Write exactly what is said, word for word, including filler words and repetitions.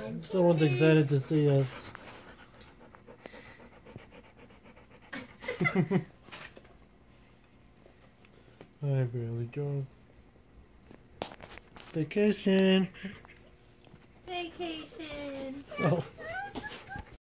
Someone's excited to see us. Hi, Barely Joe. Vacation. Vacation. Oh.